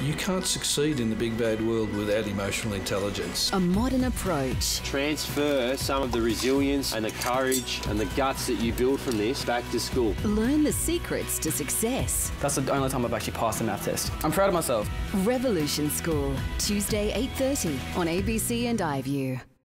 You can't succeed in the big bad world without emotional intelligence. A modern approach. Transfer some of the resilience and the courage and the guts that you build from this back to school. Learn the secrets to success. That's the only time I've actually passed a math test. I'm proud of myself. Revolution School, Tuesday 8:30 on ABC and iView.